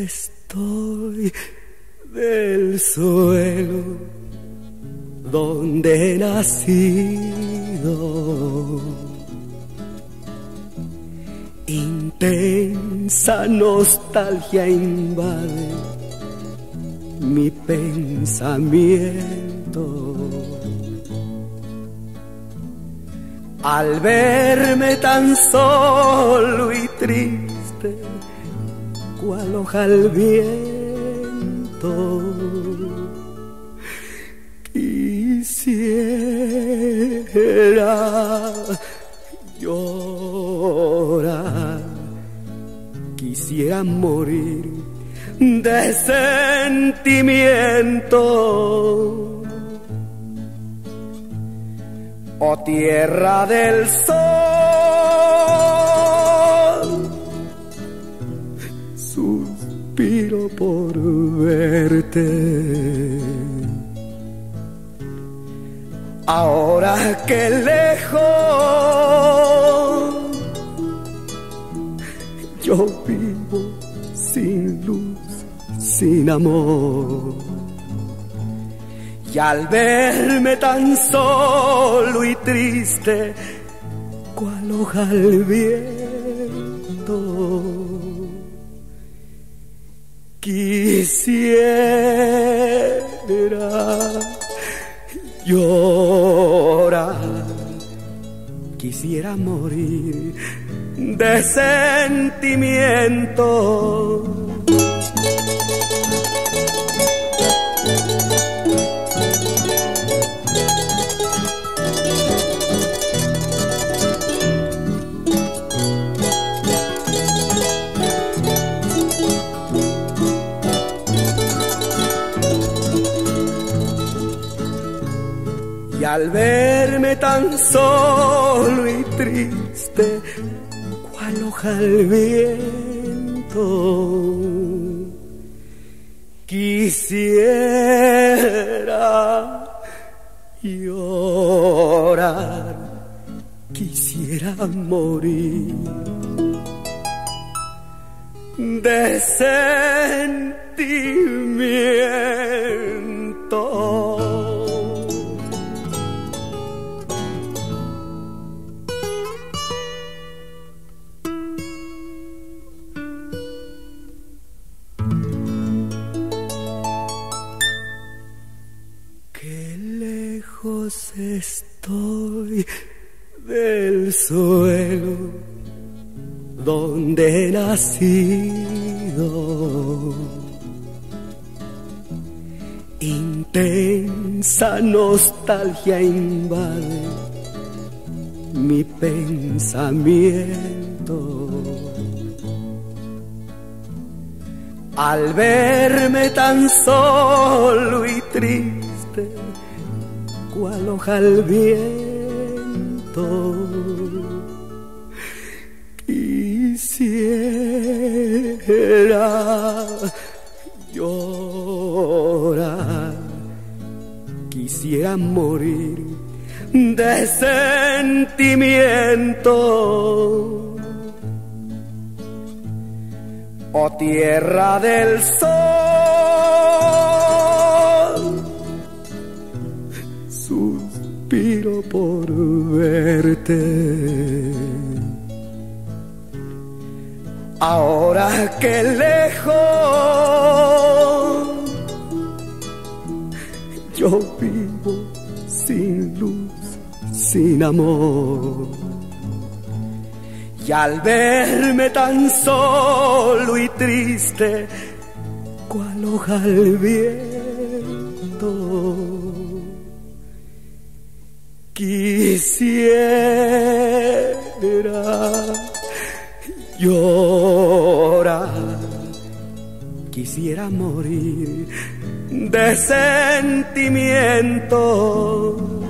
estoy del suelo donde he nacido. Intensa nostalgia invade mi pensamiento al verme tan solo y triste, cual hoja al viento. Quisiera llorar, quisiera morir de sentimiento. Oh tierra del sol, suspiro por verte. Ahora que lejos yo vivo sin luz, sin amor, y al verme tan solo y triste, cual hoja al viento, quisiera llorar, quisiera morir de sentimiento. Y al verme tan solo y triste, cual hoja al viento, quisiera llorar, quisiera morir de sentimiento. Estoy del suelo donde he nacido. Intensa nostalgia invade mi pensamiento al verme tan solo y triste, cual hoja al viento. Quisiera llorar, quisiera morir de sentimiento. Oh tierra del sol, suspiro por verte. Ahora que lejos yo vivo sin luz, sin amor, y al verme tan solo y triste, cual hoja al viento, quisiera llorar, quisiera morir de sentimiento.